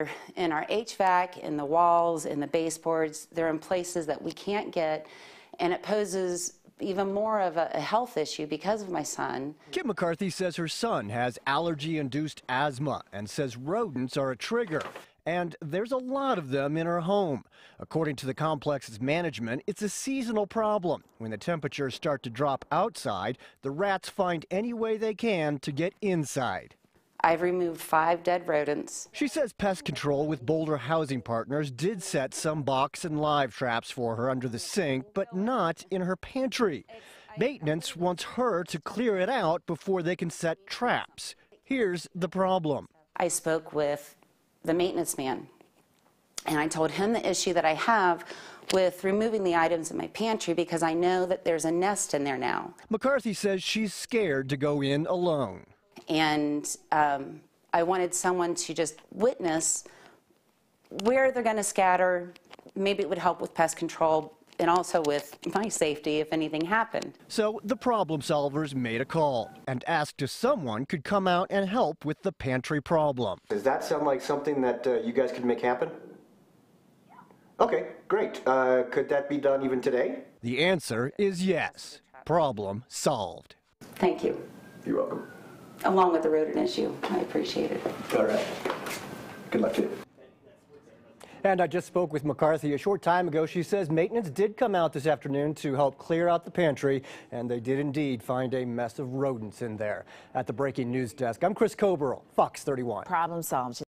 In our HVAC, in the walls, in the baseboards, they're in places that we can't get, and it poses even more of a health issue because of my son. Kim McCarthy says her son has allergy-induced asthma and says rodents are a trigger. And there's a lot of them in her home. According to the complex's management, it's a seasonal problem. When the temperatures start to drop outside, the rats find any way they can to get inside. I've removed 5 dead rodents. She says pest control with Boulder Housing Partners did set some box and live traps for her under the sink, but not in her pantry. Maintenance wants her to clear it out before they can set traps. Here's the problem. I spoke with the maintenance man, and I told him the issue that I have with removing the items in my pantry because I know that there's a nest in there now. McCarthy says she's scared to go in alone. And I wanted someone to just witness where they're going to scatter. Maybe it would help with pest control and also with my safety if anything happened. So the problem solvers made a call and asked if someone could come out and help with the pantry problem. Does that sound like something that you guys could make happen? Okay, great. Could that be done even today? The answer is yes. Problem solved. Thank you. You're welcome. Along with the rodent issue. I appreciate it. All right. Good luck to you. And I just spoke with McCarthy a short time ago. She says maintenance did come out this afternoon to help clear out the pantry, and they did indeed find a mess of rodents in there. At the breaking news desk, I'm Chris Coberl, Fox 31. Problem solved.